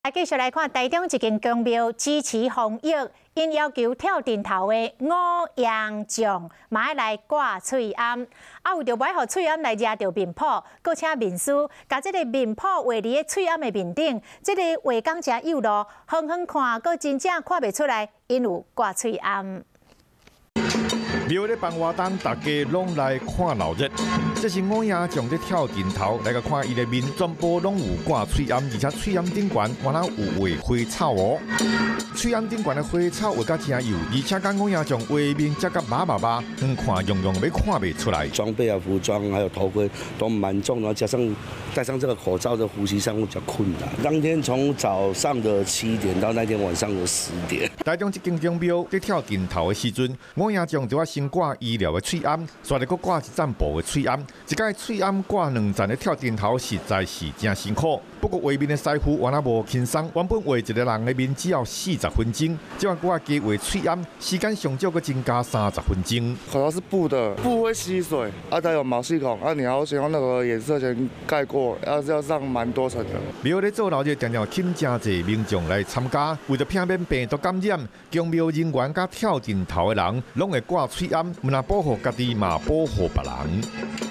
继续来看台中一间公庙支持防疫，因要求跳顶头的五羊将，嘛要来挂喙罨。为着歹互喙罨来惹着面谱，搁请面师甲这个面谱画伫个喙罨的面顶，这个画工真有路，远远看，搁真正看袂出来，因有挂喙罨。 庙咧办活动，大家拢来看闹热。这是五爷将咧跳顶头，来个看伊的面，全部拢有挂喙罨，而且喙罨顶悬原来有画花草哦。喙罨顶悬的花草画甲真有，而且甲五爷将画面遮甲麻，远看用要看袂出来。 装备啊、服装还有头盔都蛮重的，加上戴上这个口罩的呼吸上会比较困难。当天从早上的7点到那天晚上的10点。 台中这间公庙在跳顶头的时阵，五爷将就要先挂医疗的喙罨，再来搁挂一站布的喙罨。一个喙罨挂2站的跳顶头，实在是真辛苦。不过画面的师傅原来无轻松，原本画一个人的面只要40分钟，这晚搁加画喙罨，时间上少搁增加30分钟。 口罩是布的，布会吸水，它有毛细孔，你还要先用那个颜色先盖过，要上蛮多层的。 庙咧做闹热，常常请真侪民众来参加，为着避免病毒感染，公庙人员甲跳顶头的人，拢会挂喙罨，唔但保护家己嘛，保护别人。